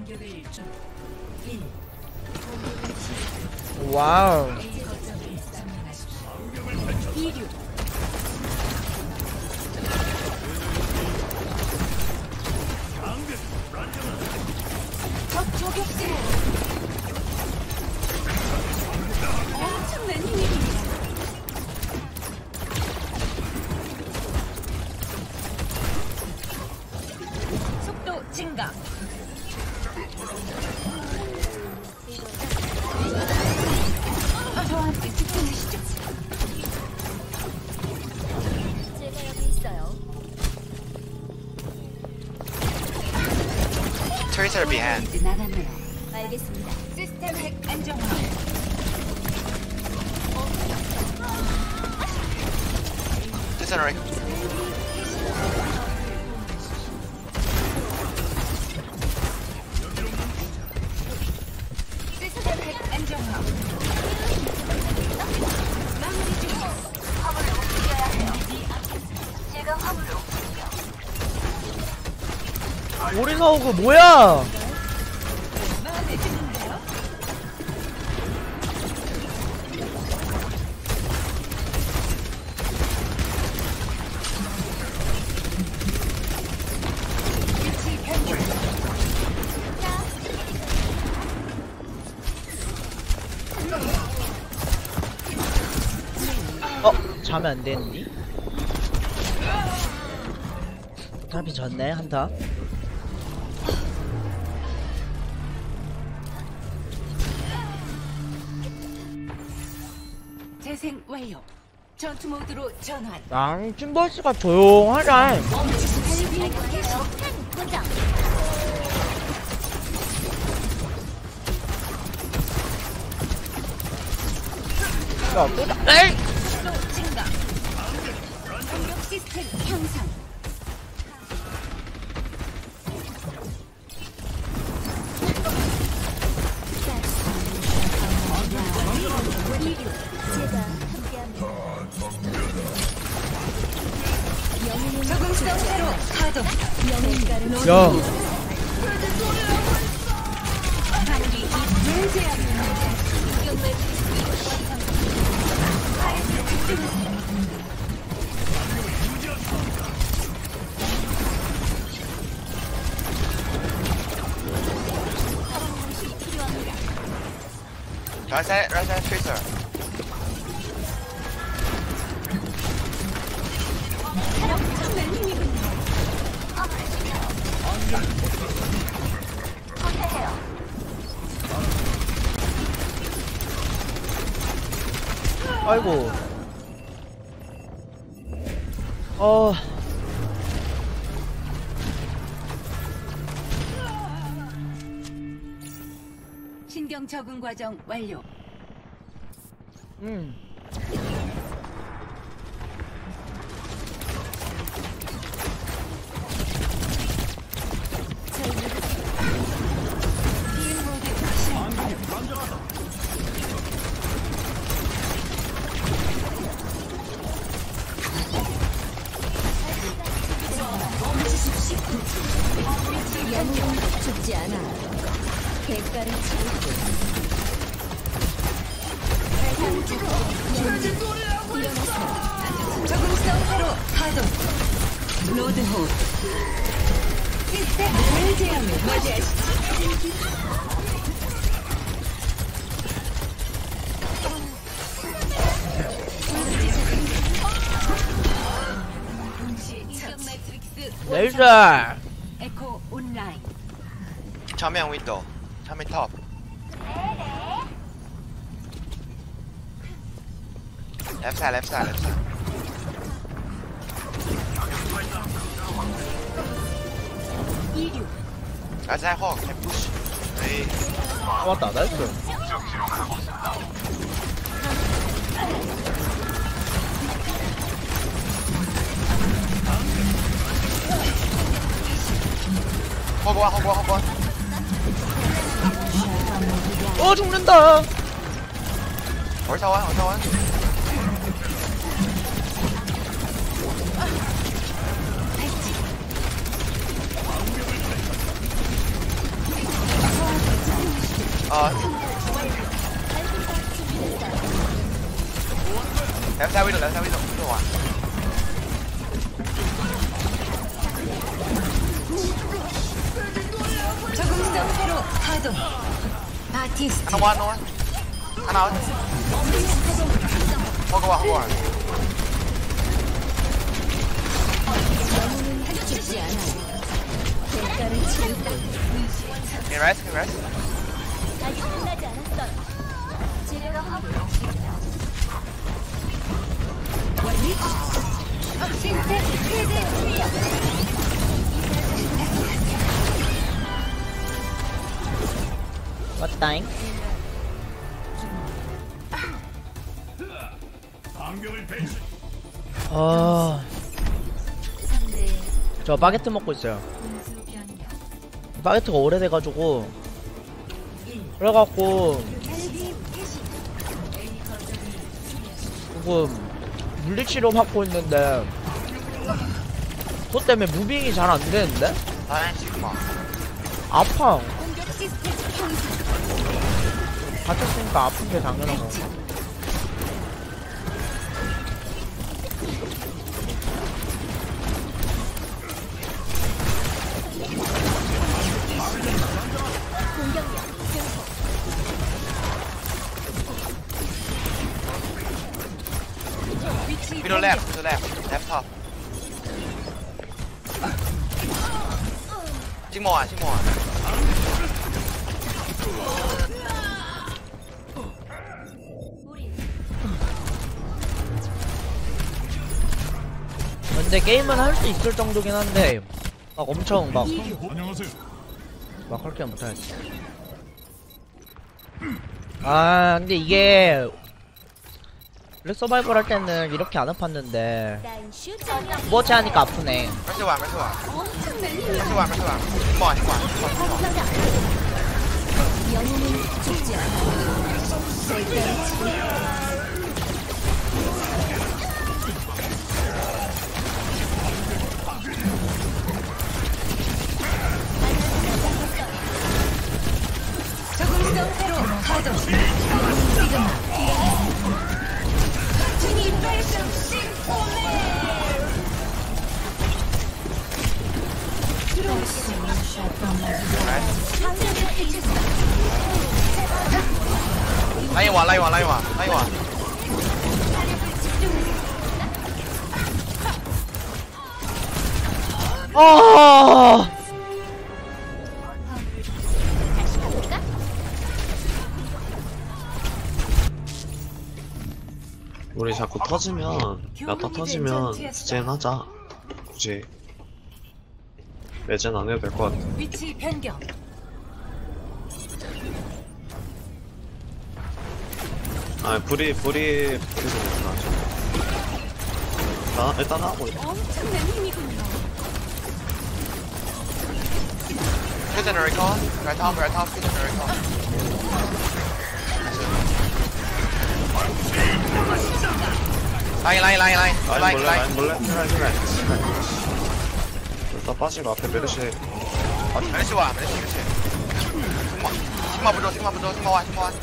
와우. 엄청난 힘입니다. 속도 증가. 저한테 집중하시죠. 제가 여기 있어요. Tracer behind. 이제 나갔네요. 알겠습니다. 시스템 핵 안정화. Dissonary. 시스템 핵 안정화. 마무리 중. 화물을 움직여야 해요. 제가 화물을 오리사 오고 뭐야? 마음에 드는데요? 위치 변경. 자면 안 되니? 답이 졌네 한타. 재생 완료. 전투 모드로 전환. 난 찜버스가 조용하자. 포장. 야, 또 나. 에이! 속도 증가. 공격 시스템 향상. 제가 함께합니다. 적응성 새로 가동. 야, 반기 문제합니다. Right side Tracer. 아이고. 신경 적응 과정 완료. 음. 비행 모드 시작. 영웅은 죽지 않아. 대가를 치르고. 적응성 새로 가동. 로드 호. 시스템 제한을 맞이하시죠. 레이저. 에코 온라인. 정면 윈도우. 정면 탑. Left side. 이륙. Right side hawk. Can push. Hey. 맞다, 나이스. 허브. 죽는다. 어디서 와? Left side window, left side window. Window one. 적응성 회로 가동. 바티스트. No one, no one. Haná out. Hog one. 영웅은 죽지 않아요. 대가를 치르다. Can rest, can rest. 아직 끝나지 않았어요. 치료가 하고 신체 최대 출력. 왔다잉. 아, 3대 저 바게트 먹고 있어요. 분수 변경. 바게트가 오래돼가지고 그래갖고 헬기 개시. 조금 물리치료 받고 있는데 그것 때문에 무빙이 잘 안 되는데? Fine, Sigma. 아파. 공격 시스템 형성. 다쳤으니까 아픈 게 당연한 거. 공격력 증폭. 위치 Middle left, to left. Left top. Sigma one, Sigma one. 우리 근데 게임은 할 수 있을 정도긴 한데 막 엄청 막 그렇게 못하겠어. 아 근데 이게 블랙 서바이벌 할 때는 이렇게 안 아팠는데 난 슈터냐. 오버워치 하니까 아프네. Mercy one, Mercy one. 엄청난 힘. Mercy one, Mercy one. Sigma one, Sigma one. 영웅은 죽지 않아요. 대가를 치르다. 적응성 회로 가동. 지금 유니버셜 심포메. Line one, line one, line one, line one. 아 다시 가볼까? 우리 자꾸 터지면 야타 터지면 스젠 하자. 굳이 매젠 안 해도 될 것 같아. 위치 변경. 아 불이 좀 못하죠. 일단 하고 있어. 엄청난 힘이군요. Kitchen recall. Right top, kitchen recall. Line. 라인 Line. 몰래 라인 몰래. 일단 빠지고 앞에 메르시. Mercy one, Mercy. Sigma 부조, Sigma one, Sigma one.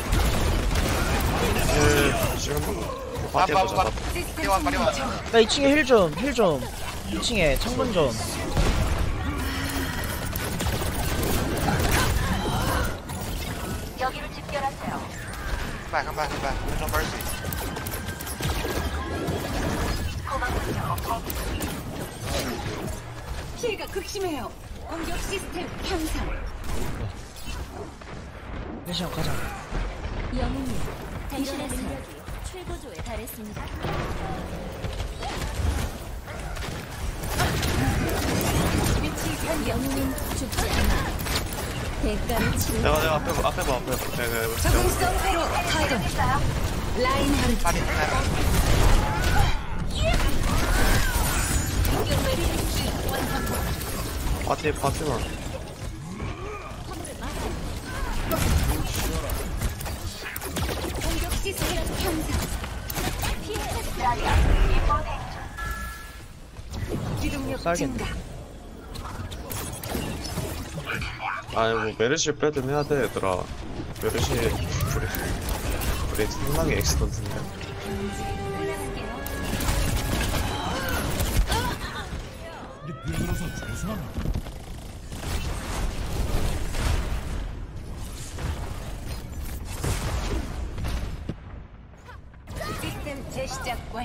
지금 파티 해보자. Party one. 야 2층에 힐 좀 2층에 창문 좀. 여기를 집결하세요. Come back. There's no mercy. 피해가 극심해요. 공격 시스템 향상. 미션 가자. 영웅님, 당신의 능력이 최고조에 달했습니다. 위치 변경. 영웅은 죽지 않아. 대가를 치르다. 내가 앞에 봐. 적응성 회로 가동. 라인 한 Party left. 파티만. 공격 시스템 향상. 기동력 쌀겠네. 증가. 아니 뭐 메르시 빼든 해야 돼 얘들아. 메르시 불이 상당히 엑스던트인데.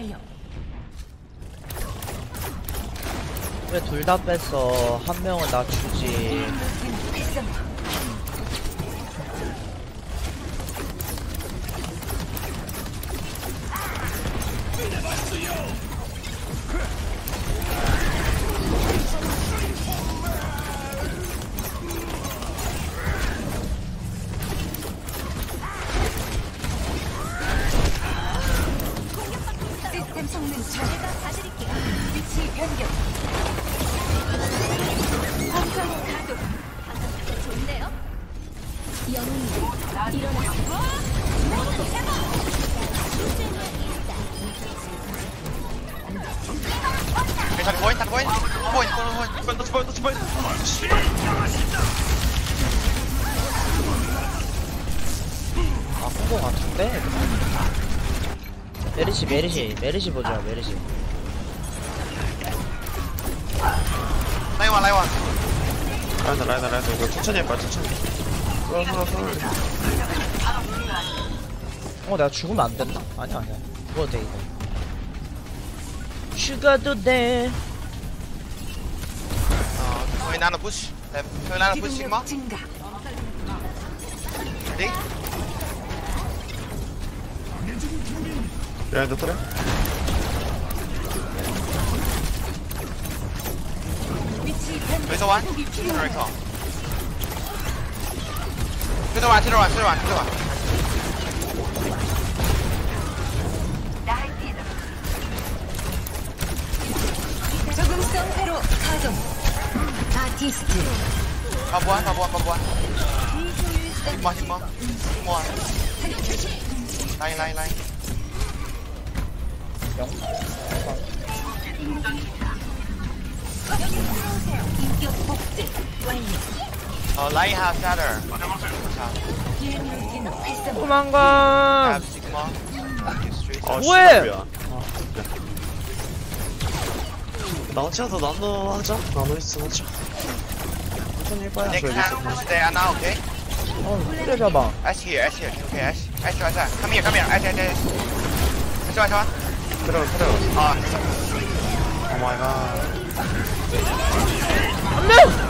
완료. 왜 둘 다 뺐어? 한 명은 나 주지. 활성화. 시스템 성능 제가 봐드릴게요. 위치 변경. 함정 가동. 좋네요. 영웅이 일어나세요. 괜찮아 보인 다 보인 보인 아, 콩콩 같은데? 메리시 보자, 메리시. 라이원 라이나 이거 천천히 해봐 천천히. 내가 죽으면 안 된다? 아니야. 죽어도 돼, 이거. 죽어도 돼. 저희 나는 부시 저희 나는 부시 시그마 기동력 증가. 레디 라이나 트레. 위치 변경. 여기서 완 회복이 필요합니다. 여기서 들어와 적응성 회로 가동. 아티스트. 바보한 힘마 라인 인격 복제 완료. 라인 have shatter 비행물기는 활성화. 도망가. have sigma 뭐해? 나 혼자서 나눠 하자. 나눠 있어 하자. 천천히 해봐야 next 저기 time push there now okay 그래 잡아. Ash here okay Ash come here Ash Ash 트레. 아 오 마이 갓. 안 돼!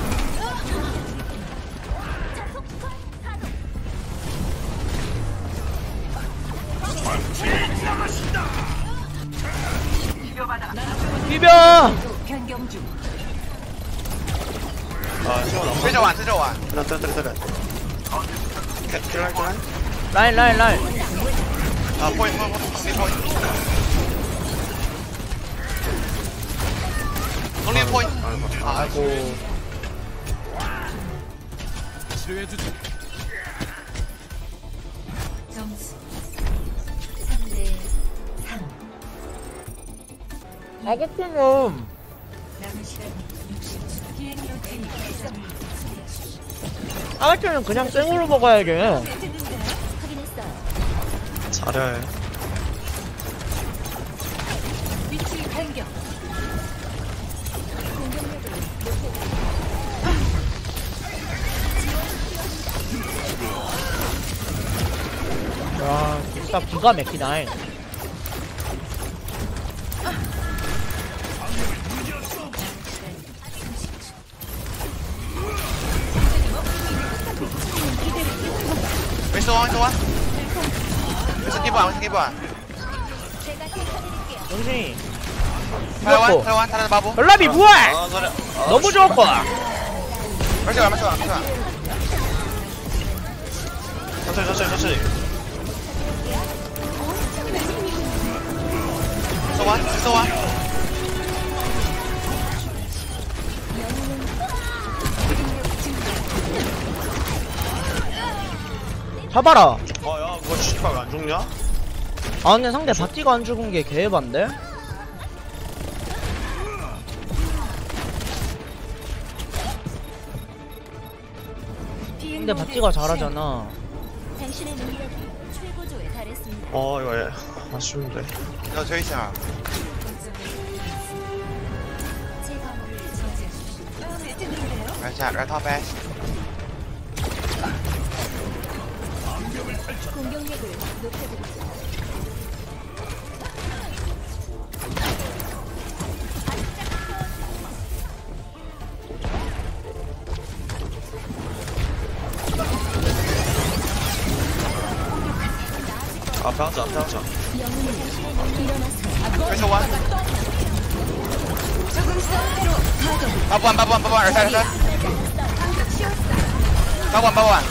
비벼! 변경 중. 아 시원하. treasure one 트레. 라인. point only point 아이고. 점수 3대 3. 아고프는 남은 시간 60초. 비행력 진입 활성화. 아고프는 그냥 생으로 먹어야게. 확인했어요. 잘해. 위치 변경. 공격력을 야, 진짜 기가 막히다. Where's the one? Where's the keeper? 제가 지켜드릴게요. 정신이. Taiwan, 바보. 연락이 뭐해? 아 잘해. 너무 좋았고. 맞춰. 천천히. 소원. 잡아라. 아야 뭐 씨발 안 죽냐? 아 근데 상대 바티가 안 죽은 게 개해반데? 근데 바티가 잘하잖아. 당신의 능력이 최고조에 달했습니다. 이거 얘 아쉬운데. 너 저기 있잖아. 제가 오늘 저지하십시오. right top Ash. 공격력을 높여드리죠. 앞에 하자, 앞에 하자. 그래서 와. 바보한 알살. 바보한.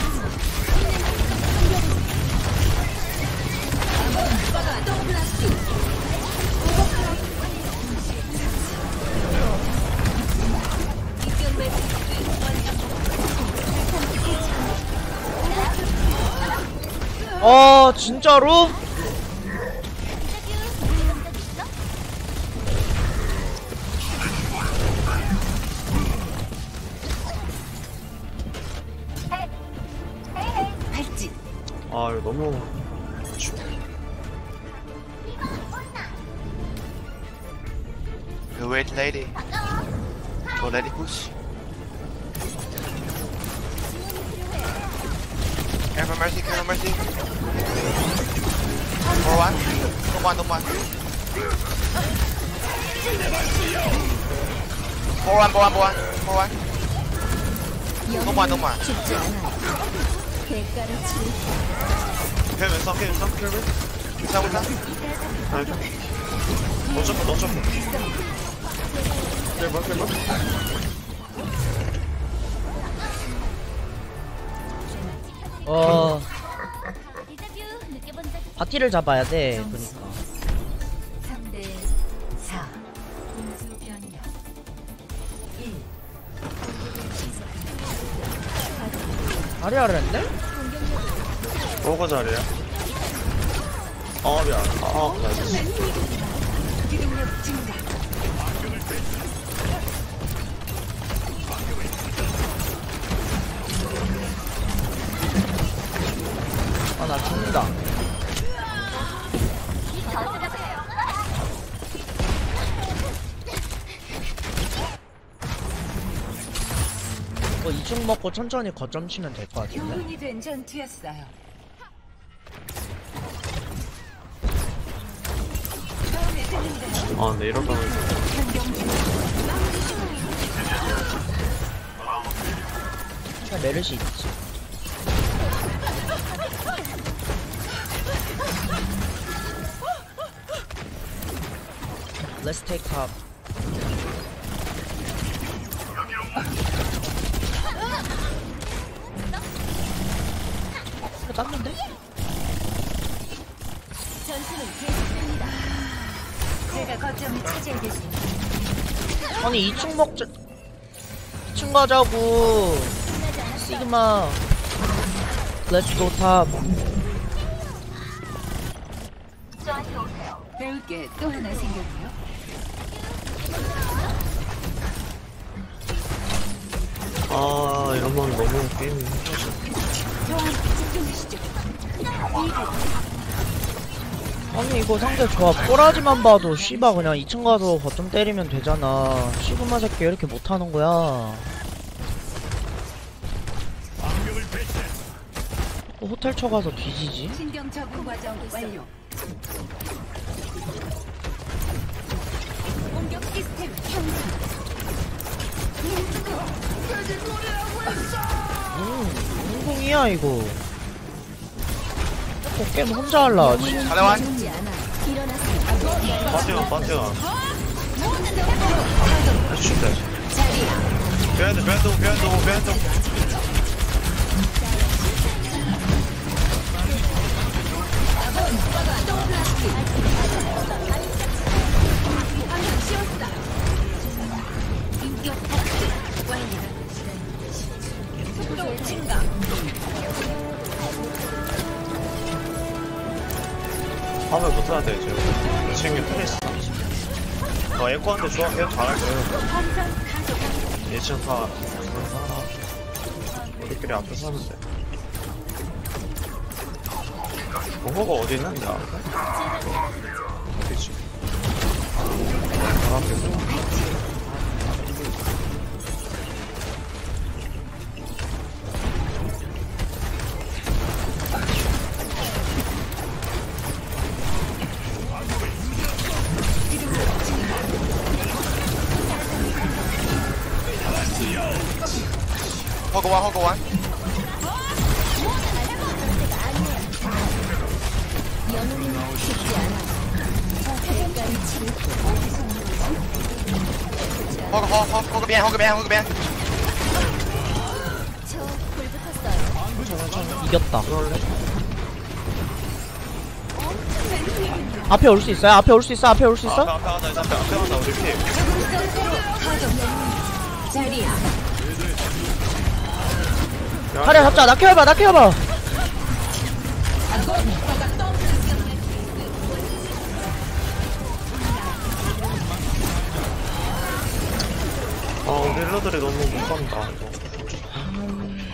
진짜로? 발진. 아, 이거 너무. You wait, lady. Go, lady, push. Careful, mercy. For one. For one. 죽지 않아. 대가를 치르. 캐면. 괜찮아. 알죠? 너 점프. 클리버. 바티를 잡아야 돼. 그러니까. 3대 4. 공수 변경. 1. 아리아를 했네? 뭐가 잘해요? 미안. 나이스. 기능력 증가. 나 죽는다. 이거 2층 먹고 천천히 거점 치면 될 것 같은데. 교훈이 된 전투였어요. 근데 이럴 거면. 그냥 메르시 있지. Let's take top. 땄는데? 전투는 계속됩니다. 제가 거점을 차지하겠습니다. 아니 2층 먹자. 2층 가자고. 시그마. Let's go top. 배울 게 또 하나 생겼네요. 이러면 너무 게임이 저한테 집중하시죠. 아니 이거 상대 조합 꼬라지만 봐도 씨바 그냥 2층 가서 거점 때리면 되잖아. 시그마 새끼 왜 이렇게 못하는 거야. 또 호텔 쳐가서 뒤지지? 신경 적응 과정 완료. 공격 시스템 형성. 운동이야 이거. 자꾸 게임 혼자 할라 하지. 잘해와. 죽지 않아. 일어나세요. 빠져. 해주신다. 변동. 화면 붙어야 돼, 지금. 이 친구 트레이스. 에코한테 좋아, 계속 잘할 거예요. 예측 다, 우리끼리 앞에서 하면 돼. 호가 어디 있는지 알아? 어디지? 앞에 허그와. 영웅이 허그벤. 저불 붙었어요. 이겼다. 앞에 올 수 있어요? 앞에 올 수 있어? 앞에 올 수 있어? 앞에 하나 이제 앞에 하나 우리 피. 자리야. 다리야 잡자. 나 키워봐. 나 키워봐. 우리 힐러들이 너무 못 간다 이거.